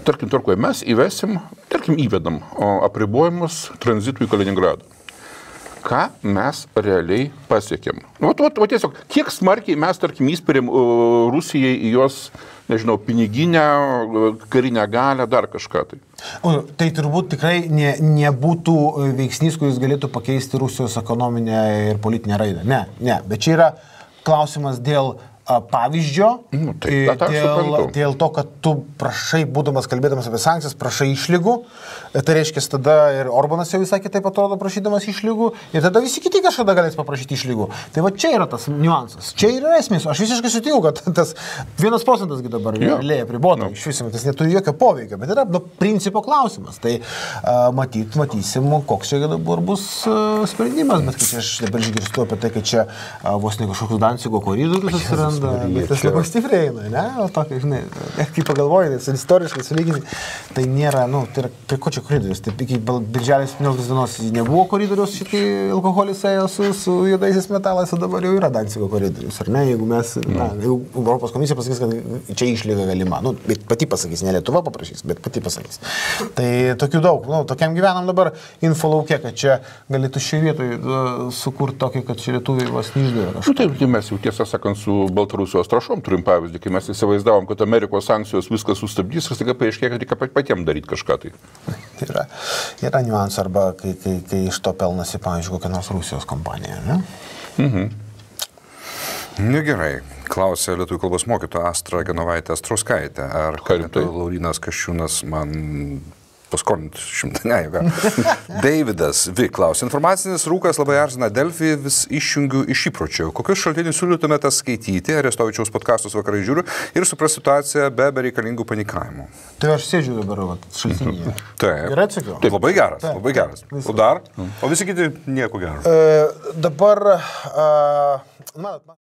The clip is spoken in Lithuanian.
tarkim, tvarkoje mes įvesim, tarkim, įvedam apribojimus tranzitui į Kaliningradą. Ką mes realiai pasiekėm? Tiesiog, kiek smarkiai mes, tarkim, įspirėm Rusijai į jos, nežinau, piniginę, karinę galę, dar kažką tai. Tai turbūt tikrai nebūtų veiksnys, kuris galėtų pakeisti Rusijos ekonominę ir politinę raidą. Ne, bet čia yra klausimas dėl pavyzdžio, dėl to, kad tu prašai, būdamas kalbėdamas apie sankcijas, prašai išlygų, tai reiškia, tada ir Orbanas jau visai kitaip atrodo prašydamas išlygų, ir tada visi kiti kažkada galės paprašyti išlygų. Tai va čia yra tas niuansas, čia yra esmės. Aš visiškai sutinku, kad tas 1% dabar realiai apribota, iš viso, tas neturi jokio poveikio, bet yra principo klausimas. Tai matysim, koks čia dabar bus sprendimas, bet kai aš dabar išgirstu apie tai, kad čia vos ne kažkokius Dancigo koridorius atsiranda. Bet tas labai stipriai eina, ne? O tokia, žinai, kaip pagalvoji, istoriškai sulyginti, tai nėra, tai yra prie ko čia koridorius. Tai iki birželio 17 dienos nebuvo koridorius, šitai alkoholis ėjo su juodaisiais metalais, o dabar jau yra Dancigo koridorius, ar ne? Jeigu mes, jeigu Europos komisija pasakys, kad čia išlyga galima, bet pati pasakys, ne Lietuva paprašys, bet pati pasakys. Tai tokių daug, tokiam gyvenam dabar infolauke, kad čia galėtų šioje vietoje sukurti tokį, kad čia lietuviai vos neišdėra kažką. Tai mes jau tiesą sakant su Baltarusijos trąšom turim pavyzdį, kai mes įsivaizdavom, kad Amerikos sankcijos viską sustabdys ir staiga paaiškėjo, kad reikia patiems daryti kažką tai. Yra niuansų, arba kai iš to pelnasi, pavyzdžiui, kokia nors Rusijos kompanija, ne? Gerai. Klausė lietuvių kalbos mokytoja Astra Genovaitė Astrauskaitė. Ar Laurynas Kasčiūnas man paskolinti 100, ne, Davidas V. klausė. Informacinis rūkas labai erzina Delfi, vis išjungiu iš įpročio. Kokius šaltinius siūlytumėte skaityti, Arestovičiaus podcastus vakarai žiūriu ir supras situaciją be bereikalingų panikavimų? Tai aš sėdžiu dabar šaltinyje. Taip. Gerai atsakiau? Taip, labai geras. O dar? O visi kiti nieko gero. Dabar...